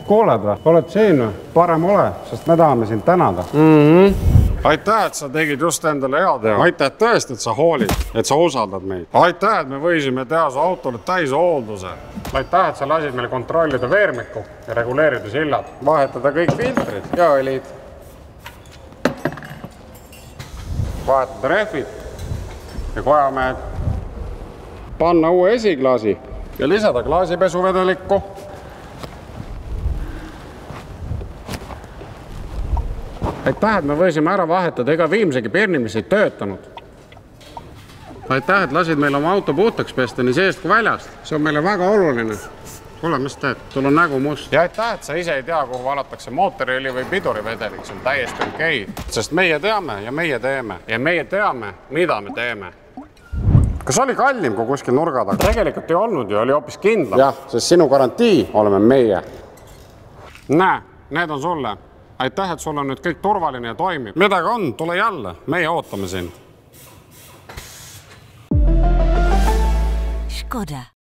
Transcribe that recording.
kuuled või? Oled siin või? Parem ole, sest me tahame sind tänada. Aitäh, et sa tegid just endale head ja aitäh tõesti, et sa hoolid, et sa usaldad meid. Aitäh, et me võisime teha su autole täishoolduse. Aitäh, et sa lasid meil kontrollida veermikku ja reguleerida sillad. Vahetada kõik filtrid ja õlid. Vahetada rehvid ja kojamehed. Panna uue esiklaasi ja lisada klaasipesuvedelikku. Aitäh, et me võisime ära vahetada ega viimsegi pirni, mis ei töötanud. Aitäh, et lasid meil oma auto puhtaks pesta nii seest kui väljast. See on meile väga oluline. Kuule, mis teed? Sul on nägu must. Ja aitäh, et sa ise ei tea, kuhu valatakse mootoriõli või pidurivedelik. See on täiesti okei. Sest meie teame ja meie teeme. Ja meie teame, mida me teeme. Kas oli kallim kui kuskil nurga taga? Tegelikult ei olnud ju, oli hoopis kindlam. Jah, sest sinu garantii oleme meie. Näe, need on sulle. Aitäh, et sul on nüüd kõik turvaline ja toimib. Midagi on, tule jälle. Meie ootame sind. Škoda.